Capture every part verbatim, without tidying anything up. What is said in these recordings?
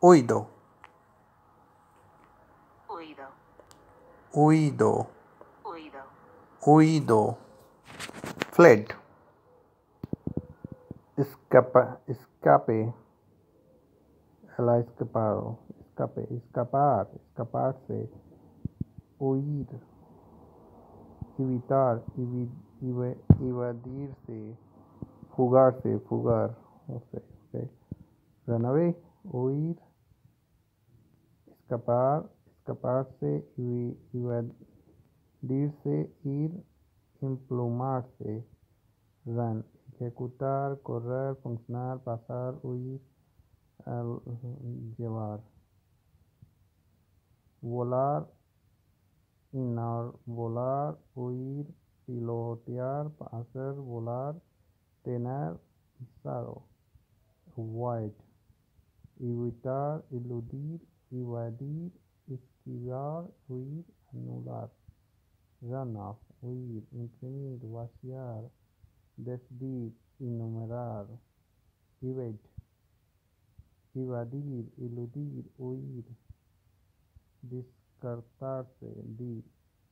Huido. Huido. Huido. Huido. Huido. Fled. Escapa, escape. Él ha escapado. Escape, escapar, escaparse. Huir. Evitar, evi- eve- evadirse. Fugarse, fugar. No sé, ok. Run away. Huir. Escapar, escaparse, evi- evadirse, ir, emplumarse. Run. Ejecutar, correr, funcionar, pasar, huir, al- llevar. Volar, volar, huir, pilotear, hacer, volar, tener, izado. Avoid. Evitar, eludir, evadir, esquivar, huir, anular. Run off, huir, imprimir, vaciar, desdir, enumerar. Evade. Evadir, eludir, huir, descartarse, di,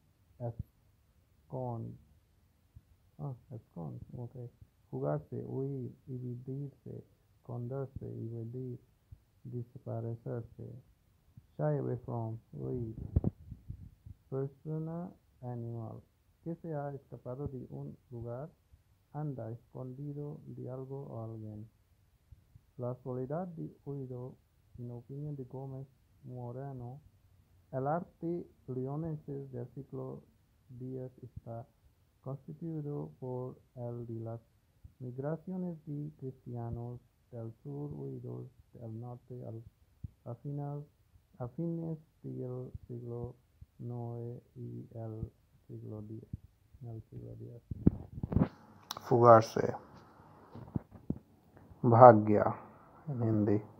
escond, ah, escond, ok, fugarse, huir, evadirse, esconderse, evadir, desaparecerse, shy away from, huir, persona, animal, que se ha escapado de un lugar, anda escondido de algo o alguien. La soledad de Huido, en opinión de Gómez Moreno, el arte leonense del siglo diez está constituido por el de las migraciones de cristianos del sur huidos del norte al, a, final, a fines del siglo nueve y el siglo diez. El siglo diez. Fugarse. भाग गया in Hindi.